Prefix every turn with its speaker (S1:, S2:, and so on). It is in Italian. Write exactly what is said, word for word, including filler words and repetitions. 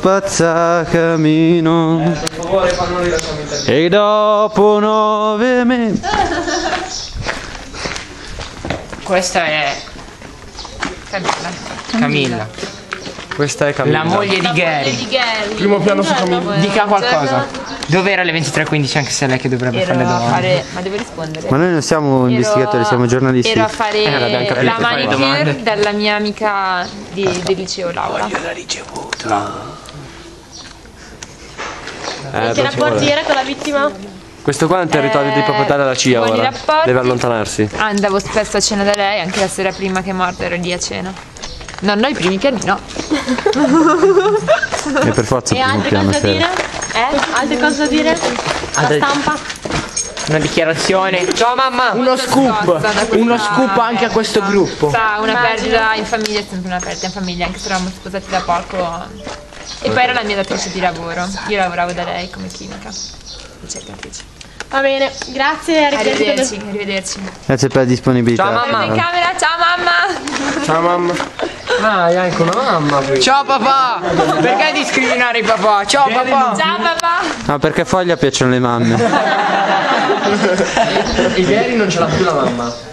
S1: spazzacamino.
S2: Eh, per favore, fanno rilasciamo il
S1: E dopo nove mesi.
S3: Questa è
S4: Camilla.
S3: Camilla,
S2: Questa è Camilla.
S3: la moglie di Gary.
S4: Di Gary.
S2: Primo piano su Camilla.
S3: Dica qualcosa. Dove era alle ventitré e quindici anche se è lei che dovrebbe
S4: Ero
S3: fare le
S4: a
S3: domande?
S4: fare... Ma devo rispondere?
S1: Ma noi non siamo
S4: Ero-
S1: investigatori, siamo giornalisti.
S4: Ero a fare
S3: Eh, l'abbiamo capito,
S4: la
S3: fare le
S4: manicure
S3: domande.
S4: dalla mia amica di, del liceo Laura.
S3: l'ha ricevuta.
S2: Eh,
S5: Che rapporti era con la vittima?
S2: Questo qua è un territorio di proprietà della C I A
S4: buoni
S2: ora.
S4: rapporti.
S2: Deve allontanarsi.
S4: Andavo spesso a cena da lei, anche la sera prima che è morta ero lì a cena. No, no, i primi piani no.
S1: E per forza
S5: E
S1: primo
S5: altre
S1: piano,
S5: cose da
S1: Fede.
S5: dire? Eh? Altre cose da dire? La
S3: Altre-
S5: stampa?
S3: Una dichiarazione. Ciao mamma! Uno
S4: Molto
S3: scoop!
S4: scossa da questa
S3: Uno scoop anche a questo
S4: perdita.
S3: gruppo.
S4: Sa, una
S5: Immagino.
S4: perdita in famiglia è sempre una perdita in famiglia, anche se eravamo sposati da poco. E poi era la mia datrice di lavoro. Io lavoravo da lei come chimica. Ricercatrice.
S5: Va bene, grazie e arrivederci.
S4: Arrivederci, arrivederci.
S1: Grazie per la disponibilità.
S3: Ciao, mamma.
S4: Sono in camera, ciao mamma!
S2: Ciao mamma. Ah, hai anche una mamma qui.
S3: Ciao papà! Perché discriminare i papà? Ciao papà!
S4: Ciao papà!
S1: Ah, perché a Foglia piacciono le mamme.
S2: E Gary non ce l'ha più la mamma.